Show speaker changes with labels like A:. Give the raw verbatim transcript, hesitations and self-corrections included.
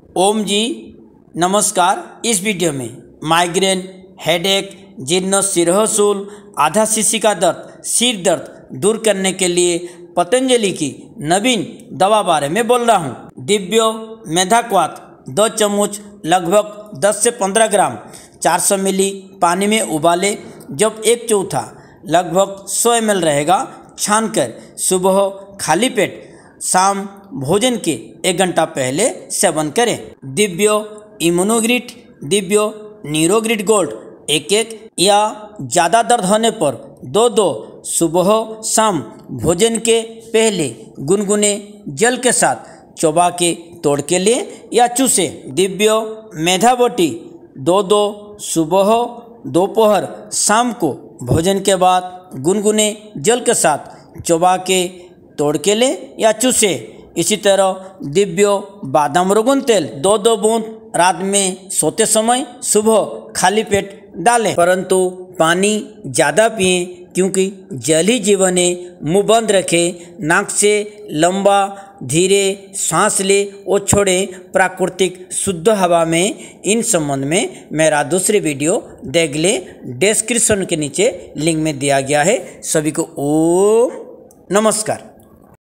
A: ओम जी नमस्कार। इस वीडियो में माइग्रेन, हेडेक, जीर्ण सिरहसूल, आधा शीशी का दर्द, सिर दर्द दूर करने के लिए पतंजलि की नवीन दवा बारे में बोल रहा हूँ। दिव्यो मेधाक्वाथ दो चम्मच लगभग दस से पंद्रह ग्राम चार सौ मिली पानी में उबाले। जब एक चौथा लगभग सौ एम एल रहेगा, छानकर सुबह खाली पेट शाम भोजन के एक घंटा पहले सेवन करें। दिव्यो इम्यूनोग्रिड, दिव्यो न्यूरोग्रिड गोल्ड एक एक या ज़्यादा दर्द होने पर दो दो सुबह शाम भोजन के पहले गुनगुने जल के साथ चबा के तोड़ के लिए या चूसे। दिव्यो मेधाबोटी दो दो सुबह दोपहर शाम को भोजन के बाद गुनगुने जल के साथ चबा के तोड़ के ले या चूसे। इसी तरह दिव्यो बादाम रोगन तेल दो दो बूंद रात में सोते समय सुबह खाली पेट डालें, परंतु पानी ज़्यादा पिएं क्योंकि जल ही जीवन है। मुंह बंद रखें, नाक से लंबा धीरे सांस ले और छोड़ें प्राकृतिक शुद्ध हवा में। इन संबंध में मेरा दूसरी वीडियो देख ले, डिस्क्रिप्शन के नीचे लिंक में दिया गया है। सभी को ओम नमस्कार।